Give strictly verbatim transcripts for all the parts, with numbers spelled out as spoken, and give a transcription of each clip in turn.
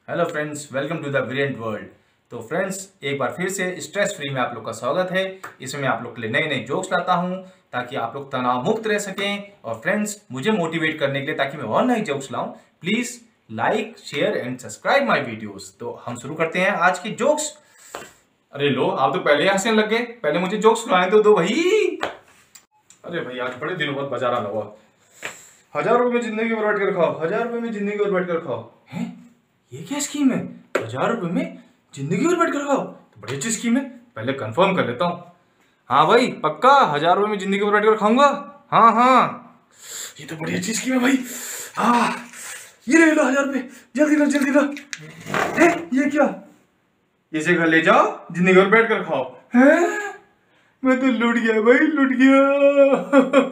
Hello friends, welcome to the brilliant world. तो friends, एक बार फिर से स्ट्रेस फ्री में आप लोग का स्वागत है। इसमें मैं आप लोग के लिए नए नए जोक्स लाता हूं ताकि आप लोग तनाव मुक्त रह सकें। और फ्रेंड्स, मुझे मोटिवेट करने के लिए ताकि मैं और नए जोक्स लाऊं, please like share and subscribe my videos. तो हम शुरू करते हैं आज के जोक्स। अरे लो, आप तो पहले हंसने लग गए। पहले मुझे जोक्स सुनाए तो दो भाई। अरे भाई, आज बड़े दिनों बाद बाजार आना हुआ। हजार रुपए में जिंदगी बर्बाद कर खाओ, हजार रुपए में जिंदगी बर्बाद कर खाओ। हैं? ये क्या स्कीम है? हजार रुपए में जिंदगी बर्बाद कर खाओ तो बड़ी अच्छी स्कीम है। पहले कंफर्म कर लेता हूँ। हाँ भाई, पक्का हजार रुपए में जिंदगी बर्बाद कर खाऊंगा। हाँ हाँ, ये तो बड़ी अच्छी स्कीम है भाई। हाँ, ये ले लो हजार रुपए, जल्दी लो जल्दी लो। है ये क्या? इसे घर ले जाओ, जिंदगी बर्बाद कर खाओ। हैं? मैं तो लुट गया भाई, लुट गया।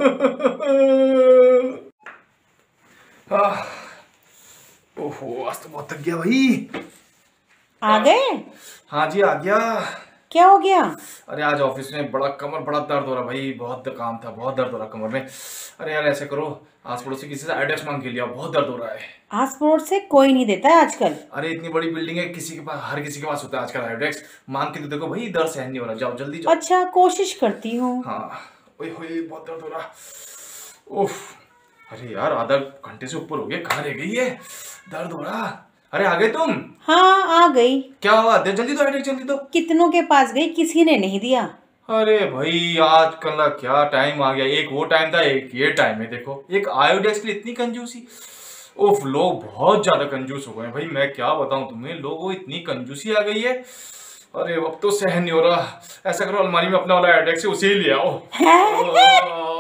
आह, ओहो, आज तो बहुत थक गया भाई। आ गए? हाँ जी, आ गया। क्या हो गया? अरे आज ऑफिस में बड़ा कमर बड़ा दर्द हो रहा भाई, बहुत काम था, बहुत दर्द हो रहा कमर में। अरे यार ऐसे करो, आस पड़ोस से किसी से एड्रेस मांग के लिया, बहुत दर्द हो रहा है। आस पड़ोस से कोई नहीं देता है आजकल। अरे इतनी बड़ी बिल्डिंग है, किसी के पास, हर किसी के पास होता है आजकल एड्रेस। मांग के तो देखो भाई, दर्द सहन नहीं हो रहा, जाओ जल्दी जाओ। अच्छा, कोशिश करती हूँ। हाँ, ओए होए, बहुत दर्द हो रहा। उफ, अरे यार आधा घंटे से ऊपर हो गया, कहाँ रह गई है? दर्द हो रहा। अरे आ गए तुम? हाँ, आ गई। क्या हुआ? दे जल्दी दो एड्रेस, जल्दी दो। कितनों के पास गई, किसी ने नहीं दिया। अरे भाई, आजकल का क्या टाइम आ गया। एक वो टाइम था, एक ये टाइम है। देखो, एक आयोडेक्स के लिए इतनी कंजूसी। उफ, लोग बहुत ज्यादा कंजूस हो गए भाई। मैं क्या बताऊं तुम्हें, लोगों को इतनी कंजूसी आ गई है। अरे अब तो सहन नहीं हो रहा। ऐसा करो, अलमारी में अपना वाला आयोडेक्स है, उसे ही ले आओ। है?